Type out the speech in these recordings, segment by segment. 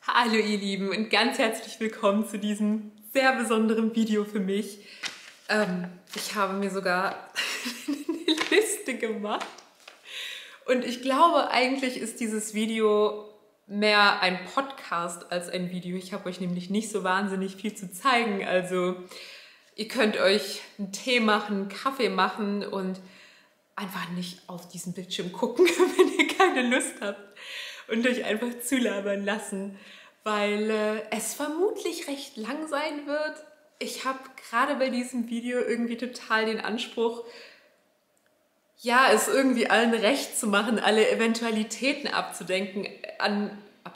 Hallo ihr Lieben und ganz herzlich willkommen zu diesem sehr besonderen Video für mich. Ich habe mir sogar eine Liste gemacht und ich glaube, eigentlich ist dieses Video mehr ein Podcast als ein Video. Ich habe euch nämlich nicht so wahnsinnig viel zu zeigen, also ihr könnt euch einen Tee machen, einen Kaffee machen und einfach nicht auf diesen Bildschirm gucken, wenn ihr keine Lust habt und euch einfach zulabern lassen, weil es vermutlich recht lang sein wird. Ich habe gerade bei diesem Video irgendwie total den Anspruch, ja, es irgendwie allen recht zu machen, alle Eventualitäten abzudecken, an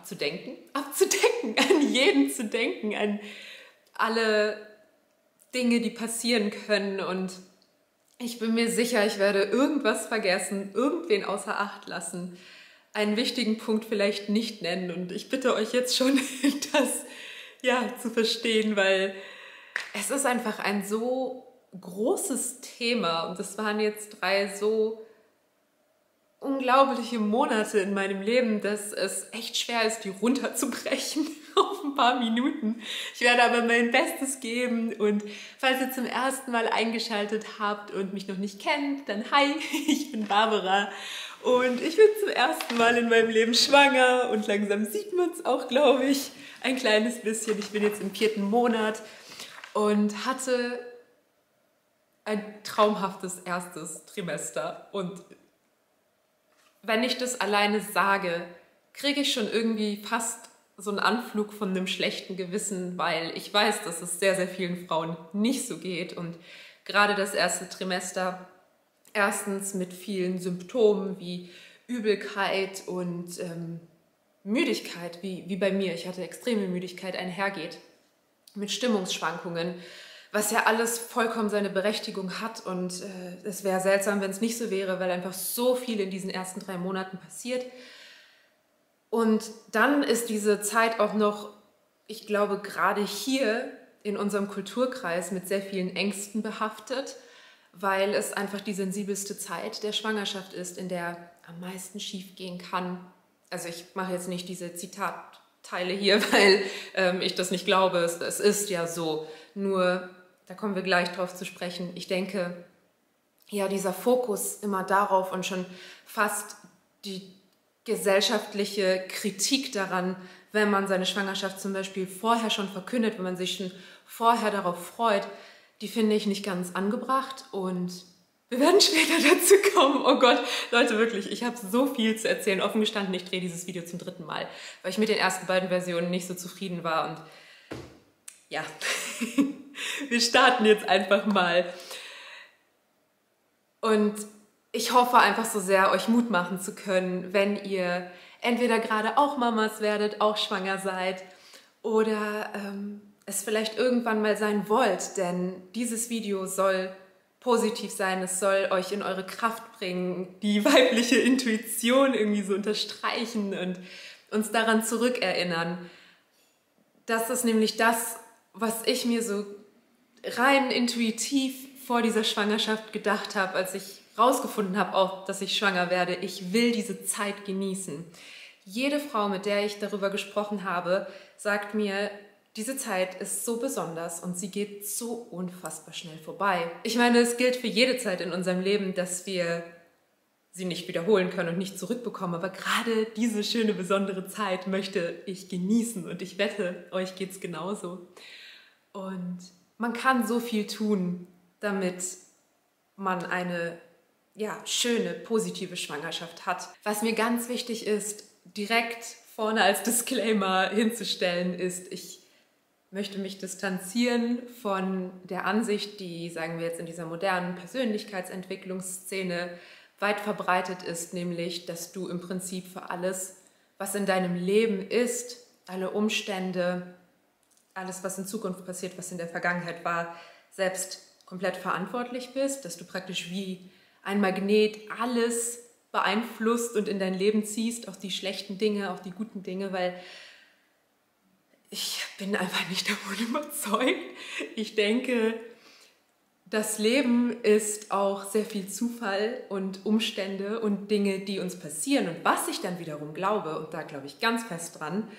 jeden zu denken, an alle Dinge, die passieren können, und ich bin mir sicher, ich werde irgendwas vergessen, irgendwen außer Acht lassen, einen wichtigen Punkt vielleicht nicht nennen, und ich bitte euch jetzt schon, das zu verstehen, weil es ist einfach ein so großes Thema und es waren jetzt 3 so unglaubliche Monate in meinem Leben, dass es echt schwer ist, die runterzubrechen auf ein paar Minuten. Ich werde aber mein Bestes geben, und falls ihr zum ersten Mal eingeschaltet habt und mich noch nicht kennt, dann hi, ich bin Barbara und ich bin zum ersten Mal in meinem Leben schwanger und langsam sieht man es auch, glaube ich, ein kleines bisschen. Ich bin jetzt im 4. Monat und hatte ein traumhaftes erstes Trimester, und wenn ich das alleine sage, kriege ich schon irgendwie fast so einen Anflug von einem schlechten Gewissen, weil ich weiß, dass es sehr, sehr vielen Frauen nicht so geht. Und gerade das erste Trimester, erstens mit vielen Symptomen wie Übelkeit und Müdigkeit, wie bei mir, ich hatte extreme Müdigkeit, einhergeht, mit Stimmungsschwankungen, was ja alles vollkommen seine Berechtigung hat, und es wäre seltsam, wenn es nicht so wäre, weil einfach so viel in diesen ersten 3 Monaten passiert. Und dann ist diese Zeit auch noch, ich glaube, gerade hier in unserem Kulturkreis mit sehr vielen Ängsten behaftet, weil es einfach die sensibelste Zeit der Schwangerschaft ist, in der am meisten schief gehen kann. Also ich mache jetzt nicht diese Zitatteile hier, weil ich das nicht glaube, es ist ja so, nur da kommen wir gleich drauf zu sprechen. Ich denke, ja, dieser Fokus immer darauf und schon fast die gesellschaftliche Kritik daran, wenn man seine Schwangerschaft zum Beispiel vorher schon verkündet, wenn man sich schon vorher darauf freut, die finde ich nicht ganz angebracht, und wir werden später dazu kommen. Oh Gott, Leute, wirklich, ich habe so viel zu erzählen. Offen gestanden, ich drehe dieses Video zum 3. Mal, weil ich mit den ersten beiden Versionen nicht so zufrieden war, und ja, wir starten jetzt einfach mal. Und ich hoffe einfach so sehr, euch Mut machen zu können, wenn ihr entweder gerade auch Mamas werdet, auch schwanger seid, oder es vielleicht irgendwann mal sein wollt, denn dieses Video soll positiv sein, es soll euch in eure Kraft bringen, die weibliche Intuition irgendwie so unterstreichen und uns daran zurückerinnern. Das ist nämlich das, was ich mir so rein intuitiv vor dieser Schwangerschaft gedacht habe, als ich rausgefunden habe, auch, dass ich schwanger werde. Ich will diese Zeit genießen. Jede Frau, mit der ich darüber gesprochen habe, sagt mir, diese Zeit ist so besonders und sie geht so unfassbar schnell vorbei. Ich meine, es gilt für jede Zeit in unserem Leben, dass wir sie nicht wiederholen können und nicht zurückbekommen. Aber gerade diese schöne, besondere Zeit möchte ich genießen, und ich wette, euch geht es genauso. Und man kann so viel tun, damit man eine schöne, positive Schwangerschaft hat. Was mir ganz wichtig ist, direkt vorne als Disclaimer hinzustellen, ist, ich möchte mich distanzieren von der Ansicht, die, sagen wir jetzt, in dieser modernen Persönlichkeitsentwicklungsszene weit verbreitet ist, nämlich, dass du im Prinzip für alles, was in deinem Leben ist, alle Umstände, alles, was in Zukunft passiert, was in der Vergangenheit war, selbst komplett verantwortlich bist, dass du praktisch wie ein Magnet alles beeinflusst und in dein Leben ziehst, auch die schlechten Dinge, auch die guten Dinge, weil ich bin einfach nicht davon überzeugt. Ich denke, das Leben ist auch sehr viel Zufall und Umstände und Dinge, die uns passieren. Und was ich dann wiederum glaube, und da glaube ich ganz fest dran,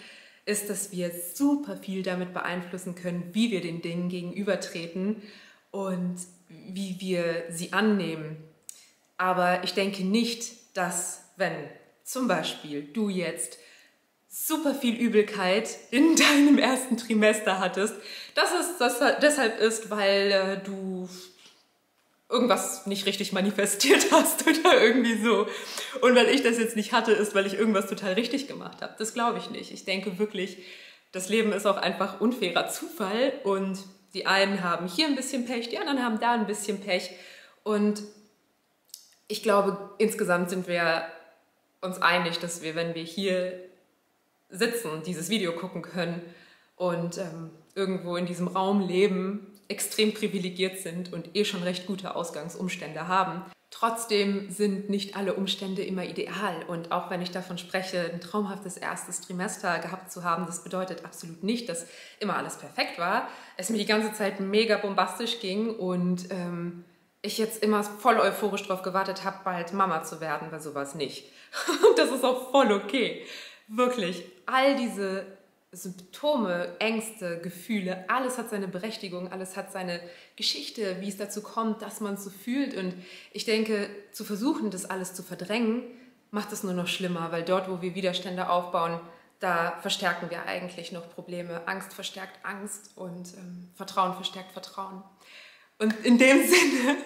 ist, dass wir super viel damit beeinflussen können, wie wir den Dingen gegenübertreten und wie wir sie annehmen. Aber ich denke nicht, dass, wenn zum Beispiel du jetzt super viel Übelkeit in deinem ersten Trimester hattest, dass es das deshalb ist, weil du irgendwas nicht richtig manifestiert hast oder irgendwie so. Und weil ich das jetzt nicht hatte, ist, weil ich irgendwas total richtig gemacht habe. Das glaube ich nicht. Ich denke wirklich, das Leben ist auch einfach unfairer Zufall und die einen haben hier ein bisschen Pech, die anderen haben da ein bisschen Pech. Und ich glaube, insgesamt sind wir uns einig, dass wir, wenn wir hier sitzen, dieses Video gucken können und irgendwo in diesem Raum leben, extrem privilegiert sind und schon recht gute Ausgangsumstände haben. Trotzdem sind nicht alle Umstände immer ideal und auch wenn ich davon spreche, ein traumhaftes erstes Trimester gehabt zu haben, das bedeutet absolut nicht, dass immer alles perfekt war. Es mir die ganze Zeit mega bombastisch ging und ich jetzt immer voll euphorisch darauf gewartet habe, bald Mama zu werden, weil sowas nicht. Und das ist auch voll okay. Wirklich, all diese Symptome, Ängste, Gefühle, alles hat seine Berechtigung, alles hat seine Geschichte, wie es dazu kommt, dass man es so fühlt. Und ich denke, zu versuchen, das alles zu verdrängen, macht es nur noch schlimmer, weil dort, wo wir Widerstände aufbauen, da verstärken wir eigentlich noch Probleme. Angst verstärkt Angst und Vertrauen verstärkt Vertrauen. Und in dem Sinne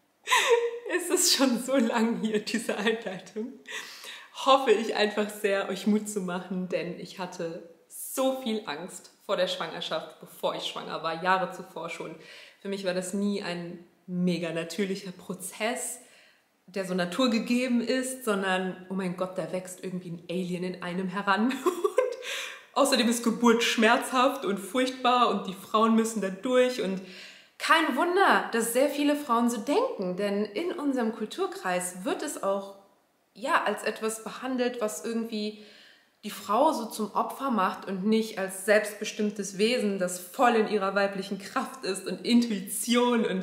ist es schon so lang hier, diese Einleitung. Hoffe ich einfach sehr, euch Mut zu machen, denn ich hatte so viel Angst vor der Schwangerschaft, bevor ich schwanger war, Jahre zuvor schon. Für mich war das nie ein mega natürlicher Prozess, der so naturgegeben ist, sondern, oh mein Gott, da wächst irgendwie ein Alien in einem heran. Und außerdem ist Geburt schmerzhaft und furchtbar und die Frauen müssen da durch. Und kein Wunder, dass sehr viele Frauen so denken, denn in unserem Kulturkreis wird es auch als etwas behandelt, was irgendwie die Frau so zum Opfer macht und nicht als selbstbestimmtes Wesen, das voll in ihrer weiblichen Kraft ist und Intuition und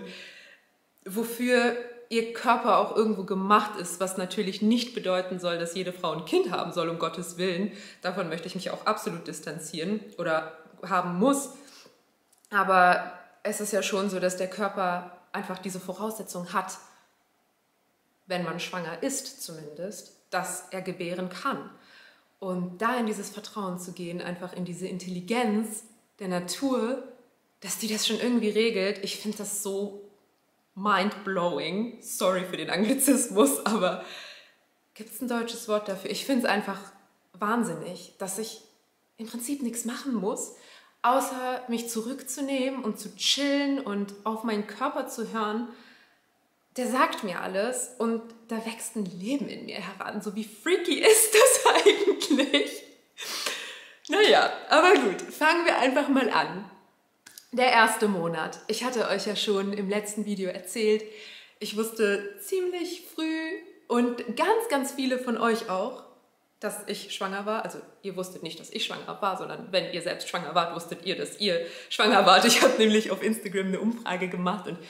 wofür ihr Körper auch irgendwo gemacht ist, was natürlich nicht bedeuten soll, dass jede Frau ein Kind haben soll, um Gottes Willen. Davon möchte ich mich auch absolut distanzieren oder haben muss. Aber es ist ja schon so, dass der Körper einfach diese Voraussetzung hat, wenn man schwanger ist zumindest, dass er gebären kann. Und da in dieses Vertrauen zu gehen, einfach in diese Intelligenz der Natur, dass die das schon irgendwie regelt, ich finde das so mind-blowing. Sorry für den Anglizismus, aber gibt es ein deutsches Wort dafür? Ich finde es einfach wahnsinnig, dass ich im Prinzip nichts machen muss, außer mich zurückzunehmen und zu chillen und auf meinen Körper zu hören. Der sagt mir alles und da wächst ein Leben in mir heran. So wie freaky ist das eigentlich? Naja, aber gut, fangen wir einfach mal an. Der erste Monat. Ich hatte euch ja schon im letzten Video erzählt, ich wusste ziemlich früh und ganz, ganz viele von euch auch, dass ich schwanger war. Also ihr wusstet nicht, dass ich schwanger war, sondern wenn ihr selbst schwanger wart, wusstet ihr, dass ihr schwanger wart. Ich habe nämlich auf Instagram eine Umfrage gemacht und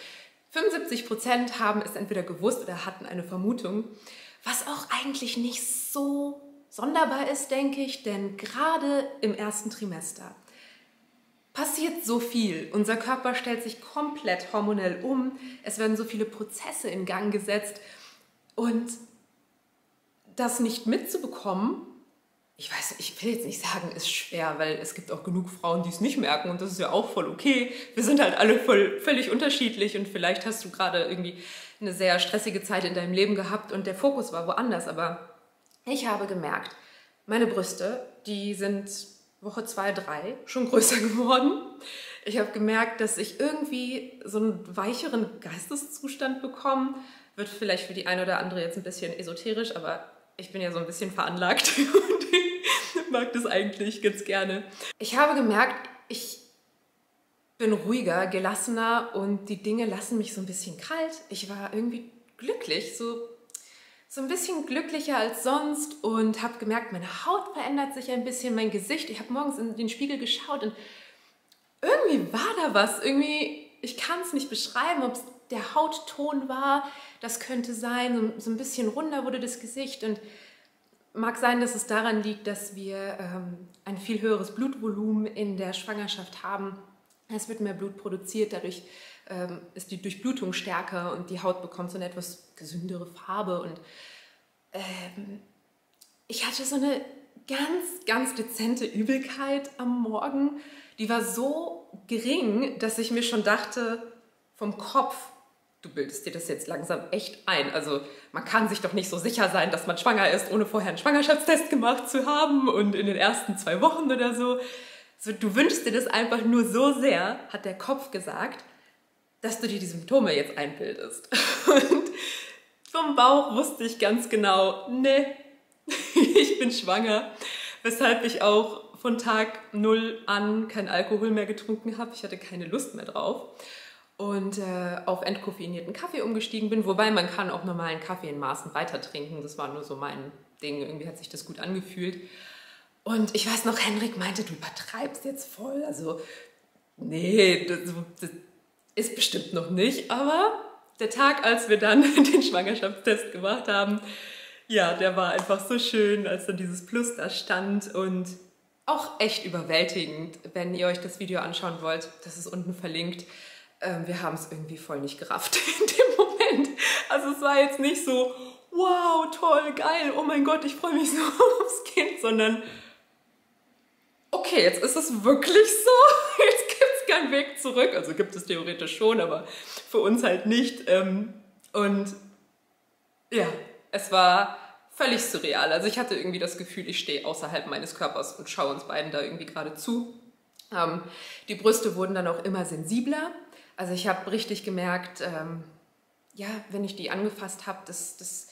75% haben es entweder gewusst oder hatten eine Vermutung, was auch eigentlich nicht so sonderbar ist, denke ich, denn gerade im ersten Trimester passiert so viel. Unser Körper stellt sich komplett hormonell um, es werden so viele Prozesse in Gang gesetzt und das nicht mitzubekommen, ich will jetzt nicht sagen, ist schwer, weil es gibt auch genug Frauen, die es nicht merken und das ist ja auch voll okay. Wir sind halt alle völlig unterschiedlich und vielleicht hast du gerade irgendwie eine sehr stressige Zeit in deinem Leben gehabt und der Fokus war woanders, aber ich habe gemerkt, meine Brüste, die sind Woche 2, 3 schon größer geworden. Ich habe gemerkt, dass ich irgendwie so einen weicheren Geisteszustand bekomme. Wird vielleicht für die eine oder andere jetzt ein bisschen esoterisch, aber ich bin ja so ein bisschen veranlagt und mag das eigentlich ganz gerne. Ich habe gemerkt, ich bin ruhiger, gelassener und die Dinge lassen mich so ein bisschen kalt. Ich war irgendwie glücklich, so ein bisschen glücklicher als sonst und habe gemerkt, meine Haut verändert sich ein bisschen, mein Gesicht. Ich habe morgens in den Spiegel geschaut und irgendwie war da was. Irgendwie, ich kann es nicht beschreiben, ob es der Hautton war. Das könnte sein, so ein bisschen runder wurde das Gesicht und mag sein, dass es daran liegt, dass wir ein viel höheres Blutvolumen in der Schwangerschaft haben. Es wird mehr Blut produziert, dadurch ist die Durchblutung stärker und die Haut bekommt so eine etwas gesündere Farbe. Und ich hatte so eine ganz dezente Übelkeit am Morgen. Die war so gering, dass ich mir schon dachte, vom Kopf, du bildest dir das jetzt langsam echt ein. Also man kann sich doch nicht so sicher sein, dass man schwanger ist, ohne vorher einen Schwangerschaftstest gemacht zu haben und in den ersten 2 Wochen oder so. Also, du wünschst dir das einfach nur so sehr, hat der Kopf gesagt, dass du dir die Symptome jetzt einbildest. Und vom Bauch wusste ich ganz genau, nee, ich bin schwanger. Weshalb ich auch von Tag 0 an kein Alkohol mehr getrunken habe. Ich hatte keine Lust mehr drauf. Und auf entkoffeinierten Kaffee umgestiegen bin. Wobei man kann auch normalen Kaffee in Maßen weiter trinken. Das war nur so mein Ding. Irgendwie hat sich das gut angefühlt. Und ich weiß noch, Henrik meinte, du übertreibst jetzt voll. Also, nee, das ist bestimmt noch nicht. Aber der Tag, als wir dann den Schwangerschaftstest gemacht haben, ja, der war einfach so schön, als dann dieses Plus da stand. Und auch echt überwältigend, wenn ihr euch das Video anschauen wollt. Das ist unten verlinkt. Wir haben es irgendwie voll nicht gerafft in dem Moment. Also es war jetzt nicht so, wow, toll, geil, oh mein Gott, ich freue mich so aufs Kind, sondern okay, jetzt ist es wirklich so, jetzt gibt es keinen Weg zurück. Also gibt es theoretisch schon, aber für uns halt nicht. Und ja, es war völlig surreal. Also ich hatte irgendwie das Gefühl, ich stehe außerhalb meines Körpers und schaue uns beiden da irgendwie gerade zu. Die Brüste wurden dann auch immer sensibler. Also ich habe richtig gemerkt, ja, wenn ich die angefasst habe, das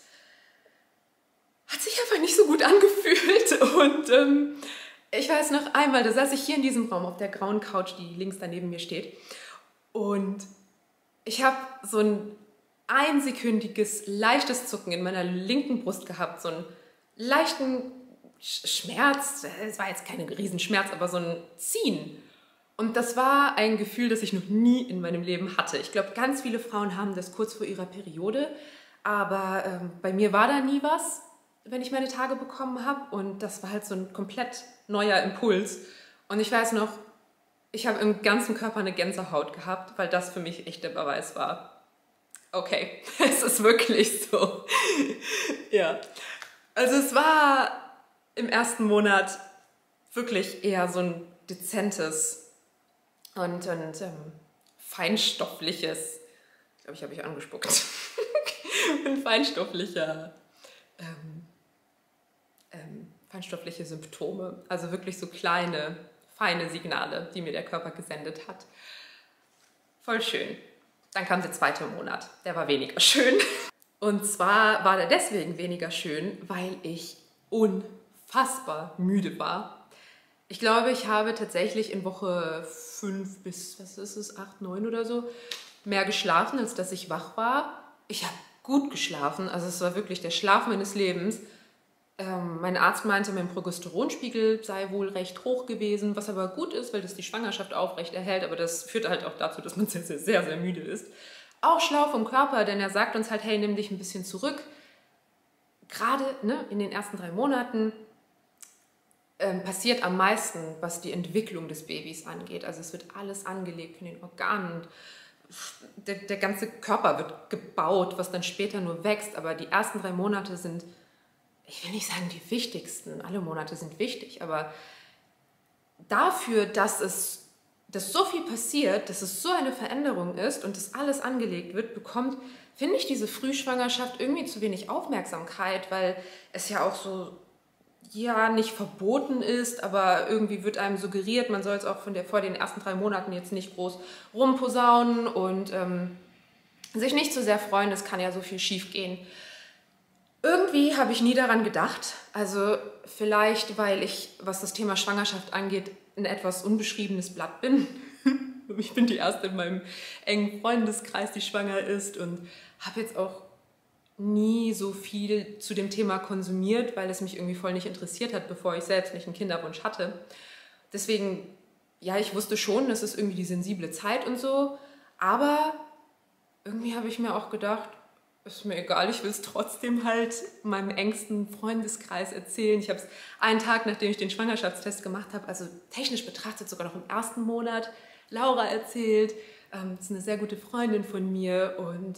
hat sich einfach nicht so gut angefühlt. Und ich weiß noch einmal, da saß ich hier in diesem Raum auf der grauen Couch, die links daneben mir steht. Und ich habe so ein einsekündiges, leichtes Zucken in meiner linken Brust gehabt. So einen leichten Schmerz, es war jetzt kein Riesenschmerz, aber so ein Ziehen. Und das war ein Gefühl, das ich noch nie in meinem Leben hatte. Ich glaube, ganz viele Frauen haben das kurz vor ihrer Periode, aber bei mir war da nie was, wenn ich meine Tage bekommen habe. Und das war halt so ein komplett neuer Impuls. Und ich weiß noch, ich habe im ganzen Körper eine Gänsehaut gehabt, weil das für mich echt der Beweis war. Okay, es ist wirklich so. Ja, also es war im ersten Monat wirklich eher so ein dezentes und feinstoffliches, glaube ich, habe ich angespuckt, ein feinstoffliche Symptome, also wirklich so kleine, feine Signale, die mir der Körper gesendet hat. Voll schön. Dann kam der 2. Monat, der war weniger schön. Und zwar war der deswegen weniger schön, weil ich unfassbar müde war. Ich glaube, ich habe tatsächlich in Woche 5 bis, 8, 9 oder so, mehr geschlafen, als dass ich wach war. Ich habe gut geschlafen, also es war wirklich der Schlaf meines Lebens. Mein Arzt meinte, mein Progesteronspiegel sei wohl recht hoch gewesen, was aber gut ist, weil das die Schwangerschaft aufrecht erhält, aber das führt halt auch dazu, dass man sehr müde ist. Auch schlau vom Körper, denn er sagt uns halt, hey, nimm dich ein bisschen zurück. Gerade in den ersten 3 Monaten passiert am meisten, was die Entwicklung des Babys angeht. Also es wird alles angelegt von den Organen. Der ganze Körper wird gebaut, was dann später nur wächst. Aber die ersten 3 Monate sind, ich will nicht sagen die wichtigsten, alle Monate sind wichtig, aber dafür, dass so viel passiert, dass es so eine Veränderung ist und dass alles angelegt wird, bekommt, finde ich, diese Frühschwangerschaft irgendwie zu wenig Aufmerksamkeit, weil es ja auch so, ja, nicht verboten ist, aber irgendwie wird einem suggeriert, man soll es auch vor den ersten 3 Monaten jetzt nicht groß rumposaunen und sich nicht zu sehr freuen, es kann ja so viel schief gehen. Irgendwie habe ich nie daran gedacht, also vielleicht, weil ich, was das Thema Schwangerschaft angeht, ein etwas unbeschriebenes Blatt bin. Ich bin die Erste in meinem engen Freundeskreis, die schwanger ist und habe jetzt auch nie so viel zu dem Thema konsumiert, weil es mich irgendwie voll nicht interessiert hat, bevor ich selbst nicht einen Kinderwunsch hatte. Deswegen, ja, ich wusste schon, das ist irgendwie die sensible Zeit und so, aber irgendwie habe ich mir auch gedacht, ist mir egal, ich will es trotzdem halt meinem engsten Freundeskreis erzählen. Ich habe es einen Tag, nachdem ich den Schwangerschaftstest gemacht habe, also technisch betrachtet sogar noch im ersten Monat, Laura erzählt. Das ist eine sehr gute Freundin von mir und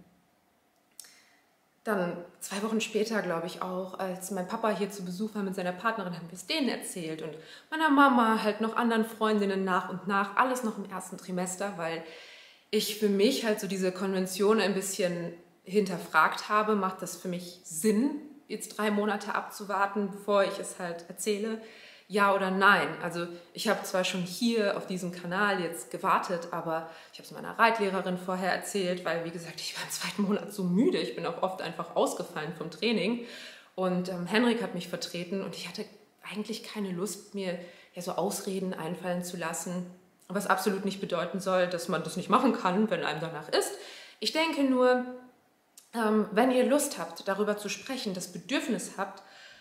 dann 2 Wochen später, glaube ich auch, als mein Papa hier zu Besuch war mit seiner Partnerin, haben wir es denen erzählt und meiner Mama, halt noch anderen Freundinnen nach und nach, alles noch im ersten Trimester, weil ich für mich halt so diese Konvention ein bisschen hinterfragt habe, macht das für mich Sinn, jetzt 3 Monate abzuwarten, bevor ich es halt erzähle? Ja oder nein? Also ich habe zwar schon hier auf diesem Kanal jetzt gewartet, aber ich habe es meiner Reitlehrerin vorher erzählt, weil wie gesagt, ich war im 2. Monat so müde. Ich bin auch oft einfach ausgefallen vom Training und Henrik hat mich vertreten und ich hatte eigentlich keine Lust, mir ja so Ausreden einfallen zu lassen, was absolut nicht bedeuten soll, dass man das nicht machen kann, wenn einem danach ist. Ich denke nur, wenn ihr Lust habt, darüber zu sprechen, das Bedürfnis habt,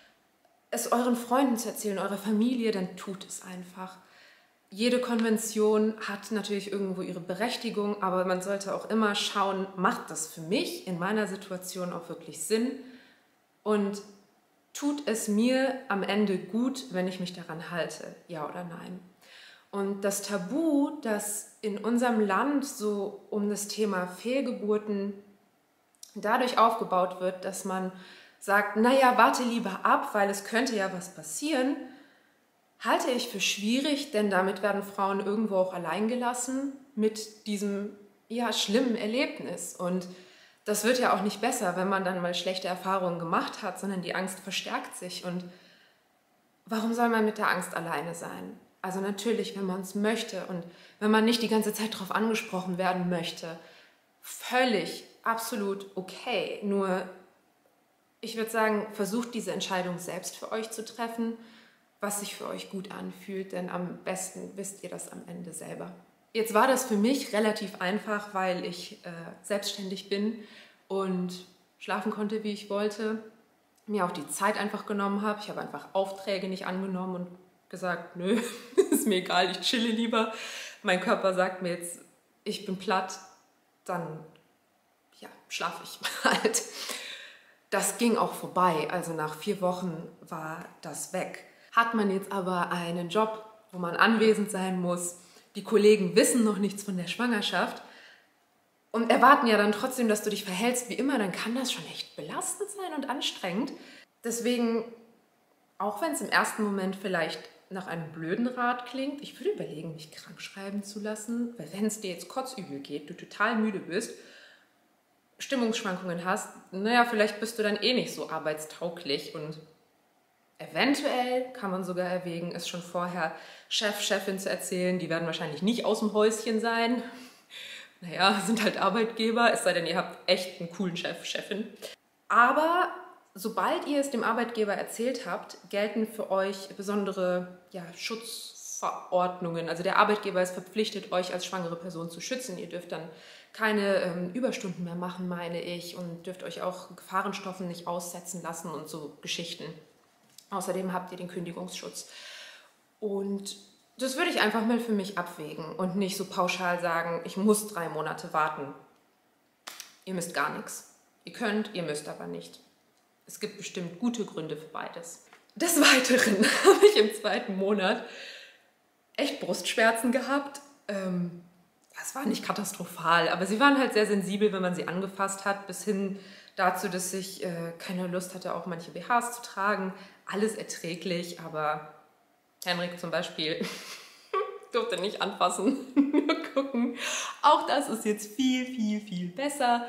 es euren Freunden zu erzählen, eurer Familie, dann tut es einfach. Jede Konvention hat natürlich irgendwo ihre Berechtigung, aber man sollte auch immer schauen, macht das für mich in meiner Situation auch wirklich Sinn und tut es mir am Ende gut, wenn ich mich daran halte, ja oder nein. Und das Tabu, das in unserem Land so um das Thema Fehlgeburten dadurch aufgebaut wird, dass man sagt, naja, warte lieber ab, weil es könnte ja was passieren, halte ich für schwierig, denn damit werden Frauen irgendwo auch allein gelassen mit diesem ja, schlimmen Erlebnis. Und das wird ja auch nicht besser, wenn man dann mal schlechte Erfahrungen gemacht hat, sondern die Angst verstärkt sich. Und warum soll man mit der Angst alleine sein? Also natürlich, wenn man es möchte und wenn man nicht die ganze Zeit darauf angesprochen werden möchte, völlig, absolut okay. Nur, ich würde sagen, versucht diese Entscheidung selbst für euch zu treffen, was sich für euch gut anfühlt, denn am besten wisst ihr das am Ende selber. Jetzt war das für mich relativ einfach, weil ich selbstständig bin und schlafen konnte, wie ich wollte, mir auch die Zeit einfach genommen habe. Ich habe einfach Aufträge nicht angenommen und gesagt, nö, ist mir egal, ich chille lieber. Mein Körper sagt mir jetzt, ich bin platt, dann ja, schlafe ich halt. Das ging auch vorbei, also nach 4 Wochen war das weg. Hat man jetzt aber einen Job, wo man anwesend sein muss, die Kollegen wissen noch nichts von der Schwangerschaft und erwarten ja dann trotzdem, dass du dich verhältst wie immer, dann kann das schon echt belastend sein und anstrengend. Deswegen, auch wenn es im ersten Moment vielleicht nach einem blöden Rat klingt, ich würde überlegen, mich krank schreiben zu lassen, weil wenn es dir jetzt kotzübel geht, du total müde bist, Stimmungsschwankungen hast, naja, vielleicht bist du dann eh nicht so arbeitstauglich und eventuell kann man sogar erwägen, es schon vorher Chef, Chefin zu erzählen. Die werden wahrscheinlich nicht aus dem Häuschen sein. Naja, sind halt Arbeitgeber, es sei denn, ihr habt echt einen coolen Chef, Chefin. Aber sobald ihr es dem Arbeitgeber erzählt habt, gelten für euch besondere Schutzverordnungen. Also der Arbeitgeber ist verpflichtet, euch als schwangere Person zu schützen. Ihr dürft dann keine Überstunden mehr machen, meine ich, und dürft euch auch Gefahrenstoffen nicht aussetzen lassen und so Geschichten. Außerdem habt ihr den Kündigungsschutz. Und das würde ich einfach mal für mich abwägen und nicht so pauschal sagen, ich muss 3 Monate warten. Ihr müsst gar nichts. Ihr könnt, ihr müsst aber nicht. Es gibt bestimmt gute Gründe für beides. Des Weiteren habe ich im 2. Monat echt Brustschmerzen gehabt. Es war nicht katastrophal, aber sie waren halt sehr sensibel, wenn man sie angefasst hat, bis hin dazu, dass ich keine Lust hatte, auch manche BHs zu tragen. Alles erträglich, aber Henrik zum Beispiel durfte nicht anfassen, nur gucken. Auch das ist jetzt viel, viel, viel besser.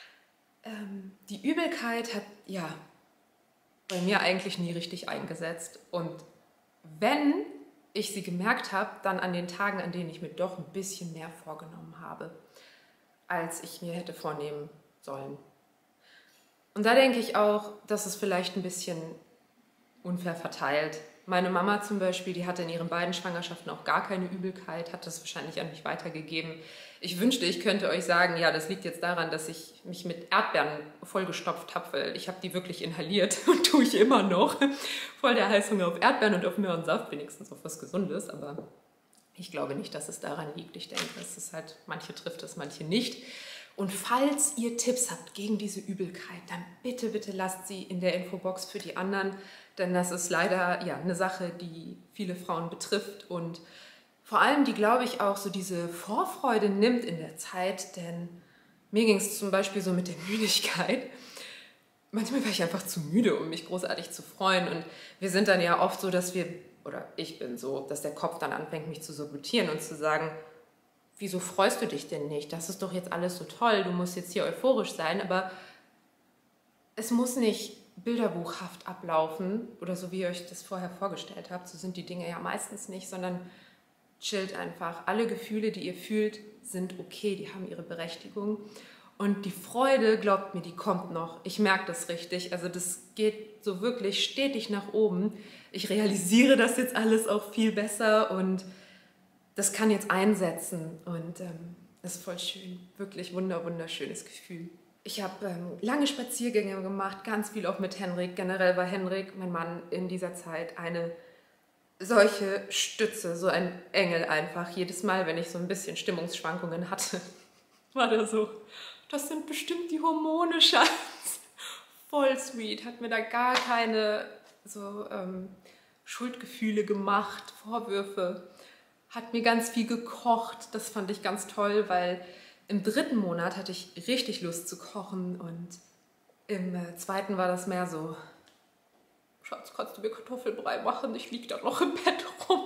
Die Übelkeit hat ja bei mir eigentlich nie richtig eingesetzt. Und wenn ich sie gemerkt habe, dann an den Tagen, an denen ich mir doch ein bisschen mehr vorgenommen habe, als ich mir hätte vornehmen sollen. Und da denke ich auch, dass es vielleicht ein bisschen unfair verteilt. Meine Mama zum Beispiel, die hatte in ihren beiden Schwangerschaften auch gar keine Übelkeit, hat das wahrscheinlich an mich weitergegeben. Ich wünschte, ich könnte euch sagen, ja, das liegt jetzt daran, dass ich mich mit Erdbeeren vollgestopft habe, weil ich habe die wirklich inhaliert und tue ich immer noch. Voll der Heißhunger auf Erdbeeren und auf Möhrensaft, wenigstens auf was Gesundes, aber ich glaube nicht, dass es daran liegt. Ich denke, es ist halt, manche trifft es, manche nicht. Und falls ihr Tipps habt gegen diese Übelkeit, dann bitte, bitte lasst sie in der Infobox für die anderen, denn das ist leider ja eine Sache, die viele Frauen betrifft und vor allem die, glaube ich, auch so diese Vorfreude nimmt in der Zeit, denn mir ging es zum Beispiel so mit der Müdigkeit. Manchmal war ich einfach zu müde, um mich großartig zu freuen und wir sind dann ja oft so, dass wir, oder ich bin so, dass der Kopf dann anfängt, mich zu sabotieren und zu sagen, wieso freust du dich denn nicht? Das ist doch jetzt alles so toll, du musst jetzt hier euphorisch sein, aber es muss nicht bilderbuchhaft ablaufen oder so, wie ihr euch das vorher vorgestellt habt. So sind die Dinge ja meistens nicht, sondern chillt einfach. Alle Gefühle, die ihr fühlt, sind okay, die haben ihre Berechtigung. Und die Freude, glaubt mir, die kommt noch. Ich merke das richtig. Also das geht so wirklich stetig nach oben. Ich realisiere das jetzt alles auch viel besser und das kann jetzt einsetzen und das ist voll schön. Wirklich wunderschönes Gefühl. Ich habe lange Spaziergänge gemacht, ganz viel auch mit Henrik. Generell war Henrik, mein Mann, in dieser Zeit eine solche Stütze, so ein Engel einfach. Jedes Mal, wenn ich so ein bisschen Stimmungsschwankungen hatte, war der so, das sind bestimmt die Hormone, Schatz. Voll sweet, hat mir da gar keine so Schuldgefühle gemacht, Vorwürfe. Hat mir ganz viel gekocht, das fand ich ganz toll, weil im 3. Monat hatte ich richtig Lust zu kochen und im 2. war das mehr so, Schatz, kannst du mir Kartoffelbrei machen? Ich liege da noch im Bett rum.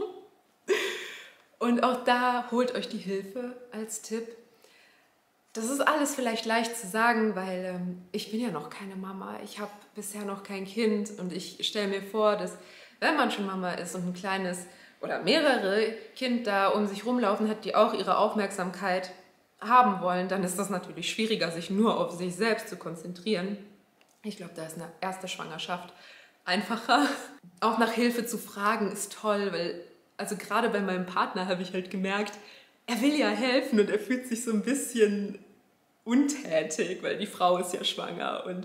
Und auch da holt euch die Hilfe als Tipp. Das ist alles vielleicht leicht zu sagen, weil ich bin ja noch keine Mama. Ich habe bisher noch kein Kind und ich stelle mir vor, dass wenn man schon Mama ist und ein kleines oder mehrere Kinder da um sich rumlaufen hat, die auch ihre Aufmerksamkeit haben wollen, dann ist das natürlich schwieriger, sich nur auf sich selbst zu konzentrieren. Ich glaube, da ist eine erste Schwangerschaft einfacher. Auch nach Hilfe zu fragen ist toll, weil also gerade bei meinem Partner habe ich halt gemerkt, er will ja helfen und er fühlt sich so ein bisschen untätig, weil die Frau ist ja schwanger und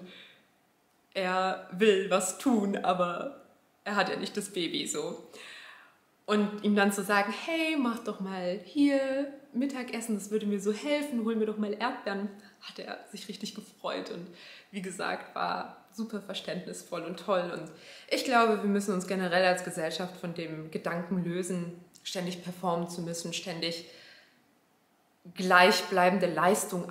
er will was tun, aber er hat ja nicht das Baby so. Und ihm dann zu sagen, hey, mach doch mal hier Mittagessen, das würde mir so helfen, hol mir doch mal Erdbeeren, hat er sich richtig gefreut und wie gesagt, war super verständnisvoll und toll. Und ich glaube, wir müssen uns generell als Gesellschaft von dem Gedanken lösen, ständig performen zu müssen, ständig gleichbleibende Leistung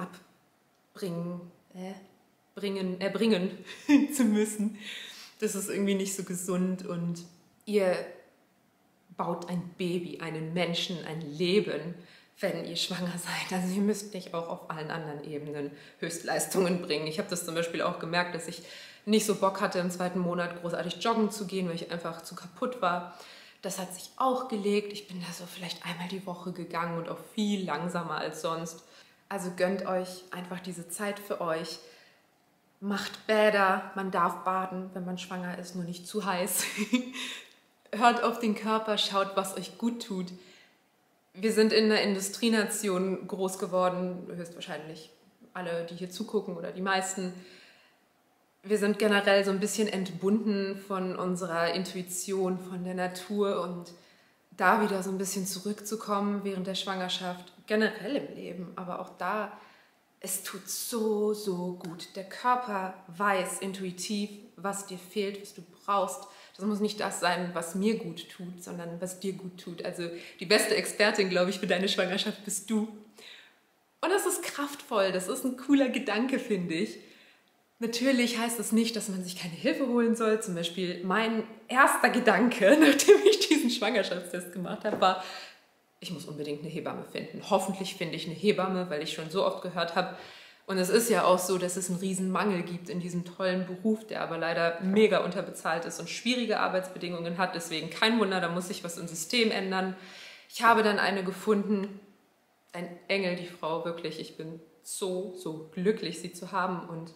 erbringen zu müssen. Das ist irgendwie nicht so gesund und ihr baut ein Baby, einen Menschen, ein Leben, wenn ihr schwanger seid. Also ihr müsst nicht auch auf allen anderen Ebenen Höchstleistungen bringen. Ich habe das zum Beispiel auch gemerkt, dass ich nicht so Bock hatte, im 2. Monat großartig joggen zu gehen, weil ich einfach zu kaputt war. Das hat sich auch gelegt. Ich bin da so vielleicht einmal die Woche gegangen und auch viel langsamer als sonst. Also gönnt euch einfach diese Zeit für euch. Macht Bäder, man darf baden, wenn man schwanger ist, nur nicht zu heiß. Hört auf den Körper, schaut, was euch gut tut. Wir sind in einer Industrienation groß geworden, höchstwahrscheinlich alle, die hier zugucken oder die meisten. Wir sind generell so ein bisschen entbunden von unserer Intuition, von der Natur und da wieder so ein bisschen zurückzukommen während der Schwangerschaft, generell im Leben, aber auch da, es tut so, so gut. Der Körper weiß intuitiv, was dir fehlt, was du brauchst. Das muss nicht das sein, was mir gut tut, sondern was dir gut tut. Also die beste Expertin, glaube ich, für deine Schwangerschaft bist du. Und das ist kraftvoll, das ist ein cooler Gedanke, finde ich. Natürlich heißt das nicht, dass man sich keine Hilfe holen soll. Zum Beispiel mein erster Gedanke, nachdem ich diesen Schwangerschaftstest gemacht habe, war, ich muss unbedingt eine Hebamme finden. Hoffentlich finde ich eine Hebamme, weil ich schon so oft gehört habe. Und es ist ja auch so, dass es einen riesen Mangel gibt in diesem tollen Beruf, der aber leider mega unterbezahlt ist und schwierige Arbeitsbedingungen hat. Deswegen kein Wunder, da muss sich was im System ändern. Ich habe dann eine gefunden, ein Engel, die Frau, wirklich. Ich bin so, so glücklich, sie zu haben und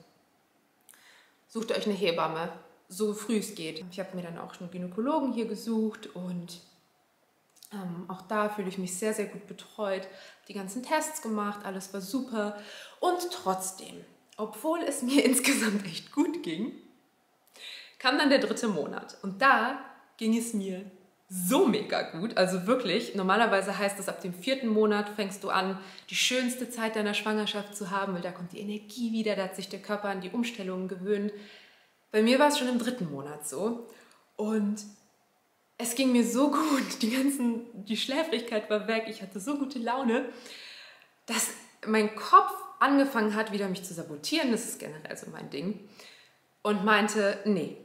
sucht euch eine Hebamme, so früh es geht. Ich habe mir dann auch schon einen Gynäkologen hier gesucht und auch da fühle ich mich sehr, sehr gut betreut. Die ganzen Tests gemacht, alles war super. Und trotzdem, obwohl es mir insgesamt echt gut ging, kam dann der 3. Monat. Und da ging es mir so mega gut. Also wirklich, normalerweise heißt es, ab dem 4. Monat fängst du an, die schönste Zeit deiner Schwangerschaft zu haben, weil da kommt die Energie wieder, da hat sich der Körper an die Umstellungen gewöhnt. Bei mir war es schon im 3. Monat so und es ging mir so gut, die Schläfrigkeit war weg, ich hatte so gute Laune, dass mein Kopf angefangen hat, wieder mich zu sabotieren, das ist generell so mein Ding, und meinte, nee,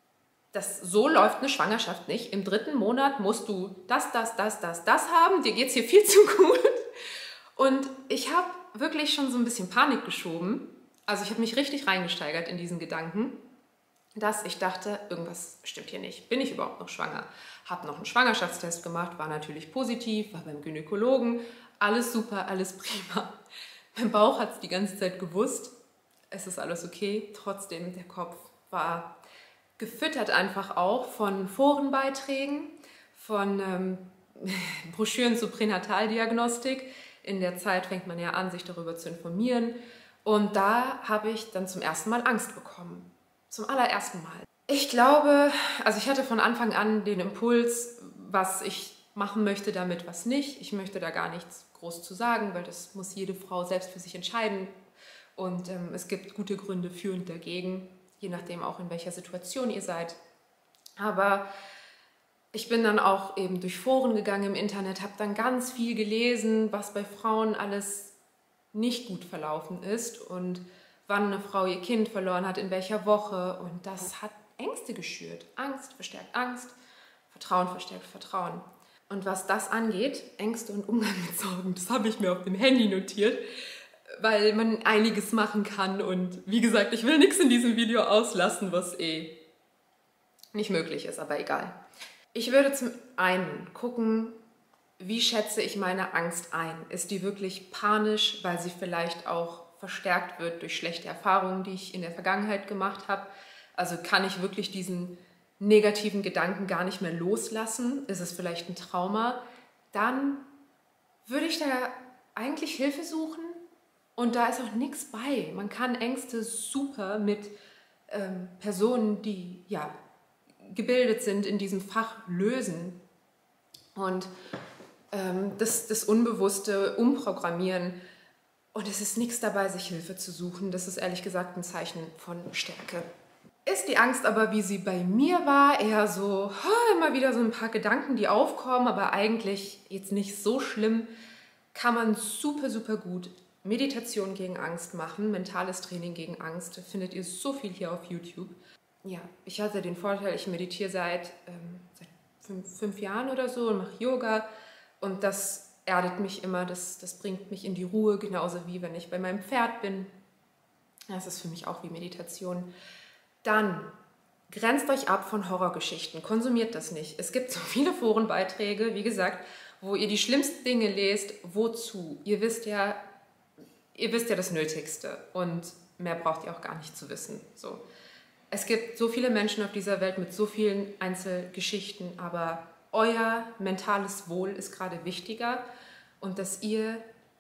so läuft eine Schwangerschaft nicht. Im 3. Monat musst du das haben. Dir geht es hier viel zu gut. Und ich habe wirklich schon so ein bisschen Panik geschoben. Also ich habe mich richtig reingesteigert in diesen Gedanken, dass ich dachte, irgendwas stimmt hier nicht. Bin ich überhaupt noch schwanger? Habe noch einen Schwangerschaftstest gemacht, war natürlich positiv, war beim Gynäkologen. Alles super, alles prima. Mein Bauch hat es die ganze Zeit gewusst. Es ist alles okay. Trotzdem, der Kopf war gefüttert einfach auch von Forenbeiträgen, von Broschüren zur Pränataldiagnostik. In der Zeit fängt man ja an, sich darüber zu informieren. Und da habe ich dann zum ersten Mal Angst bekommen. Zum allerersten Mal. Ich glaube, also ich hatte von Anfang an den Impuls, was ich machen möchte damit, was nicht. Ich möchte da gar nichts groß zu sagen, weil das muss jede Frau selbst für sich entscheiden. Und es gibt gute Gründe für und dagegen, je nachdem auch in welcher Situation ihr seid. Aber ich bin dann auch eben durch Foren gegangen im Internet, habe dann ganz viel gelesen, was bei Frauen alles nicht gut verlaufen ist und wann eine Frau ihr Kind verloren hat, in welcher Woche. Und das hat Ängste geschürt. Angst verstärkt Angst, Vertrauen verstärkt Vertrauen. Und was das angeht, Ängste und Umgang mit Sorgen, das habe ich mir auf dem Handy notiert, weil man einiges machen kann. Und wie gesagt, ich will nichts in diesem Video auslassen, was nicht möglich ist, aber egal. Ich würde zum einen gucken, wie schätze ich meine Angst ein? Ist die wirklich panisch, weil sie vielleicht auch verstärkt wird durch schlechte Erfahrungen, die ich in der Vergangenheit gemacht habe? Also kann ich wirklich diesen negativen Gedanken gar nicht mehr loslassen? Ist es vielleicht ein Trauma? Dann würde ich da eigentlich Hilfe suchen. Und da ist auch nichts bei. Man kann Ängste super mit Personen, die ja gebildet sind in diesem Fach, lösen. Und das Unbewusste umprogrammieren. Und es ist nichts dabei, sich Hilfe zu suchen. Das ist ehrlich gesagt ein Zeichen von Stärke. Ist die Angst aber, wie sie bei mir war, eher so, immer wieder so ein paar Gedanken, die aufkommen, aber eigentlich jetzt nicht so schlimm, kann man super, super gut Meditation gegen Angst machen, mentales Training gegen Angst. Da findet ihr so viel hier auf YouTube. Ja, ich hatte den Vorteil, ich meditiere seit 5 Jahren oder so und mache Yoga. Und das erdet mich immer, das bringt mich in die Ruhe, genauso wie wenn ich bei meinem Pferd bin. Das ist für mich auch wie Meditation. Dann grenzt euch ab von Horrorgeschichten, konsumiert das nicht. Es gibt so viele Forenbeiträge, wie gesagt, wo ihr die schlimmsten Dinge lest. Wozu? Ihr wisst ja das Nötigste und mehr braucht ihr auch gar nicht zu wissen. So. Es gibt so viele Menschen auf dieser Welt mit so vielen Einzelgeschichten, aber euer mentales Wohl ist gerade wichtiger und dass ihr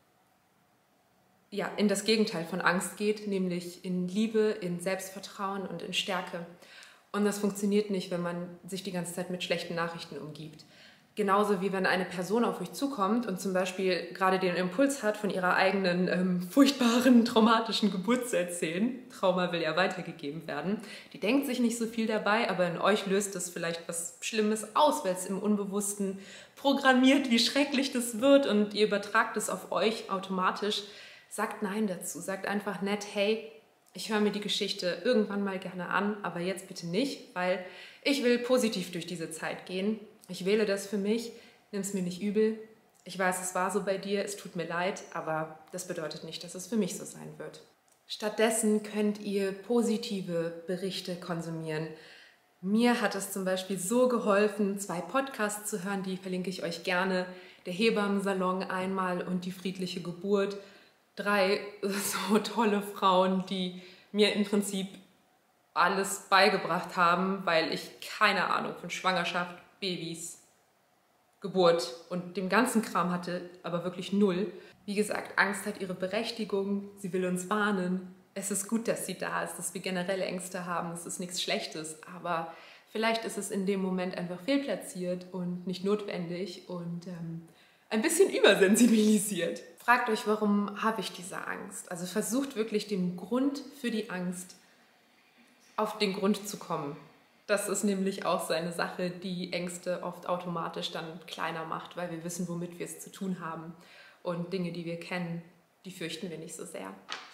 ja, in das Gegenteil von Angst geht, nämlich in Liebe, in Selbstvertrauen und in Stärke. Und das funktioniert nicht, wenn man sich die ganze Zeit mit schlechten Nachrichten umgibt. Genauso wie wenn eine Person auf euch zukommt und zum Beispiel gerade den Impuls hat, von ihrer eigenen furchtbaren, traumatischen Geburt zu erzählen. Trauma will ja weitergegeben werden. Die denkt sich nicht so viel dabei, aber in euch löst es vielleicht was Schlimmes aus, weil es im Unbewussten programmiert, wie schrecklich das wird und ihr übertragt es auf euch automatisch. Sagt Nein dazu. Sagt einfach nett, hey, ich höre mir die Geschichte irgendwann mal gerne an, aber jetzt bitte nicht, weil ich will positiv durch diese Zeit gehen. Ich wähle das für mich, nimm es mir nicht übel. Ich weiß, es war so bei dir, es tut mir leid, aber das bedeutet nicht, dass es für mich so sein wird. Stattdessen könnt ihr positive Berichte konsumieren. Mir hat es zum Beispiel so geholfen, 2 Podcasts zu hören, die verlinke ich euch gerne. Der Hebammensalon einmal und die friedliche Geburt. 3 so tolle Frauen, die mir im Prinzip alles beigebracht haben, weil ich keine Ahnung von Schwangerschaft, Babys, Geburt und dem ganzen Kram hatte, aber wirklich null. Wie gesagt, Angst hat ihre Berechtigung, sie will uns warnen. Es ist gut, dass sie da ist, dass wir generell Ängste haben, es ist nichts Schlechtes, aber Vielleicht ist es in dem Moment einfach fehlplatziert und nicht notwendig und ein bisschen übersensibilisiert. Fragt euch, warum habe ich diese Angst? Also versucht wirklich dem Grund für die Angst auf den Grund zu kommen. Das ist nämlich auch so eine Sache, die Ängste oft automatisch dann kleiner macht, weil wir wissen, womit wir es zu tun haben. Und Dinge, die wir kennen, die fürchten wir nicht so sehr.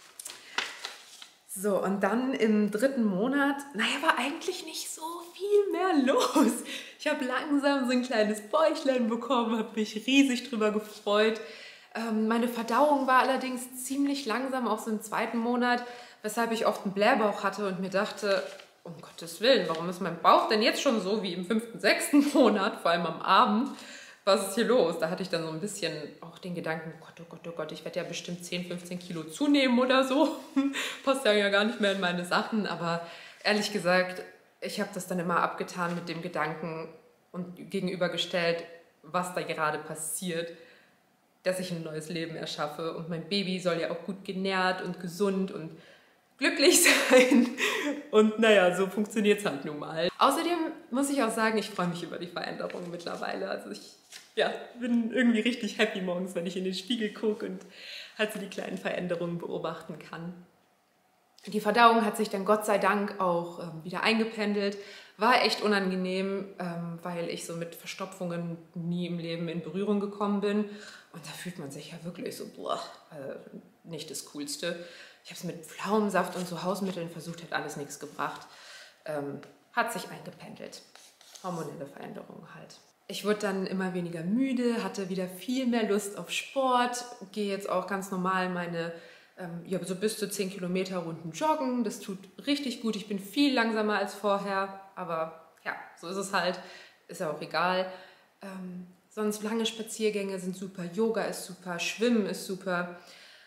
So, und dann im 3. Monat, naja, war eigentlich nicht so viel mehr los. Ich habe langsam so ein kleines Bäuchlein bekommen, habe mich riesig drüber gefreut. Meine Verdauung war allerdings ziemlich langsam, auch so im 2. Monat, weshalb ich oft einen Blähbauch hatte und mir dachte, um Gottes Willen, warum ist mein Bauch denn jetzt schon so wie im 5., 6. Monat, vor allem am Abend? Was ist hier los? Da hatte ich dann so ein bisschen auch den Gedanken, oh Gott, ich werde ja bestimmt 10, 15 Kilo zunehmen oder so. Passt ja gar nicht mehr in meine Sachen, aber ehrlich gesagt, ich habe das dann immer abgetan mit dem Gedanken und gegenübergestellt, was da gerade passiert, dass ich ein neues Leben erschaffe und mein Baby soll ja auch gut genährt und gesund und glücklich sein. Und naja, so funktioniert es halt nun mal. Außerdem muss ich auch sagen, ich freue mich über die Veränderungen mittlerweile. Also ich bin irgendwie richtig happy morgens, wenn ich in den Spiegel gucke und halt so die kleinen Veränderungen beobachten kann. Die Verdauung hat sich dann Gott sei Dank auch wieder eingependelt. War echt unangenehm, weil ich so mit Verstopfungen nie im Leben in Berührung gekommen bin. Und da fühlt man sich ja wirklich so, nicht das Coolste. Ich habe es mit Pflaumensaft und so Hausmitteln versucht, hat alles nichts gebracht. Hat sich eingependelt. Hormonelle Veränderungen halt. Ich wurde dann immer weniger müde, hatte wieder viel mehr Lust auf Sport, gehe jetzt auch ganz normal meine so bis zu 10 Kilometer Runden joggen. Das tut richtig gut. Ich bin viel langsamer als vorher, aber ja, so ist es halt. Ist ja auch egal. Sonst lange Spaziergänge sind super, Yoga ist super, Schwimmen ist super.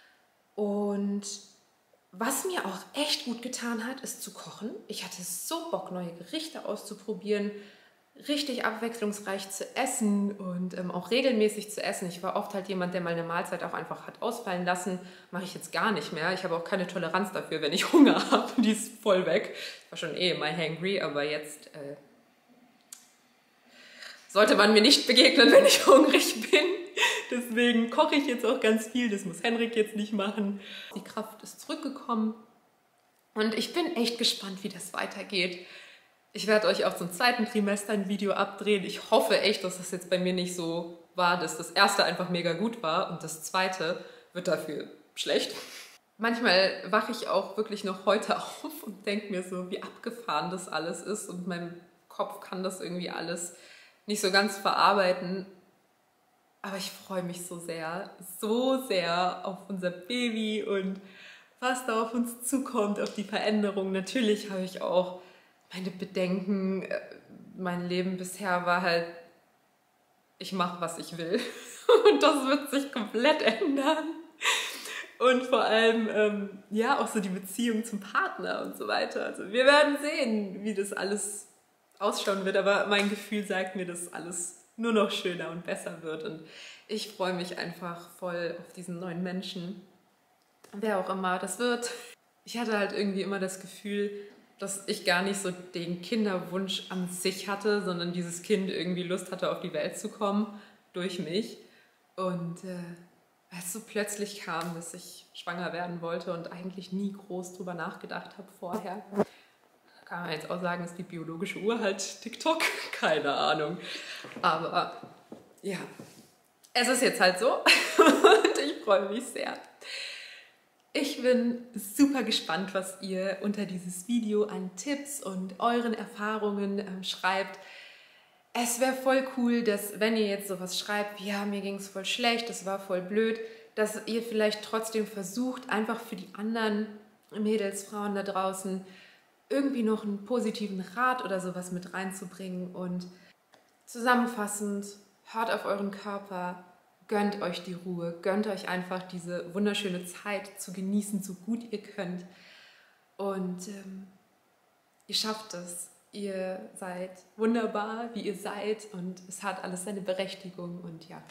Und was mir auch echt gut getan hat, ist zu kochen. Ich hatte so Bock, neue Gerichte auszuprobieren, richtig abwechslungsreich zu essen und auch regelmäßig zu essen. Ich war oft halt jemand, der mal eine Mahlzeit auch einfach hat ausfallen lassen. Mache ich jetzt gar nicht mehr. Ich habe auch keine Toleranz dafür, wenn ich Hunger habe. Die ist voll weg. Ich war schon mal hangry, aber jetzt sollte man mir nicht begegnen, wenn ich hungrig bin. Deswegen koche ich jetzt auch ganz viel. Das muss Henrik jetzt nicht machen. Die Kraft ist zurückgekommen und ich bin echt gespannt, wie das weitergeht. Ich werde euch auch zum 2. Trimester ein Video abdrehen. Ich hoffe echt, dass das jetzt bei mir nicht so war, dass das 1. einfach mega gut war und das 2. wird dafür schlecht. Manchmal wache ich auch wirklich noch heute auf und denke mir so, wie abgefahren das alles ist und mein Kopf kann das irgendwie alles nicht so ganz verarbeiten. Aber ich freue mich so sehr auf unser Baby und was da auf uns zukommt, auf die Veränderung. Natürlich habe ich auch meine Bedenken. Mein Leben bisher war halt, ich mache, was ich will. Und das wird sich komplett ändern. Und vor allem, auch so die Beziehung zum Partner und so weiter. Also wir werden sehen, wie das alles ausschauen wird. Aber mein Gefühl sagt mir, dass alles nur noch schöner und besser wird. Und ich freue mich einfach voll auf diesen neuen Menschen. Wer auch immer das wird. Ich hatte halt irgendwie immer das Gefühl, dass ich gar nicht so den Kinderwunsch an sich hatte, sondern dieses Kind irgendwie Lust hatte, auf die Welt zu kommen durch mich. Und als es so plötzlich kam, dass ich schwanger werden wollte und eigentlich nie groß drüber nachgedacht habe vorher. Kann man jetzt auch sagen, ist die biologische Uhr halt TikTok? Keine Ahnung. Aber ja, es ist jetzt halt so und ich freue mich sehr. Ich bin super gespannt, was ihr unter dieses Video an Tipps und euren Erfahrungen schreibt. Es wäre voll cool, dass wenn ihr jetzt sowas schreibt, ja, mir ging es voll schlecht, das war voll blöd, dass ihr vielleicht trotzdem versucht, einfach für die anderen Mädels, Frauen da draußen irgendwie noch einen positiven Rat oder sowas mit reinzubringen. Und zusammenfassend, hört auf euren Körper, gönnt euch die Ruhe, gönnt euch einfach diese wunderschöne Zeit zu genießen, so gut ihr könnt. Und ihr schafft es. Ihr seid wunderbar, wie ihr seid, und es hat alles seine Berechtigung. Und ja,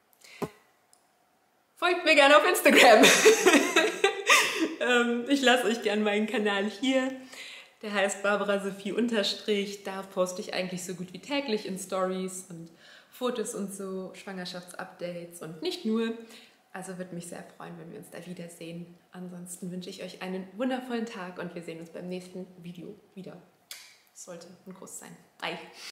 folgt mir gerne auf Instagram. Ich lasse euch gerne meinen Kanal hier. Der heißt Barbara Sophie _. Da poste ich eigentlich so gut wie täglich in Stories und Fotos und so, Schwangerschaftsupdates und nicht nur. Also würde mich sehr freuen, wenn wir uns da wiedersehen. Ansonsten wünsche ich euch einen wundervollen Tag und wir sehen uns beim nächsten Video wieder. Sollte ein Kuss sein. Bye.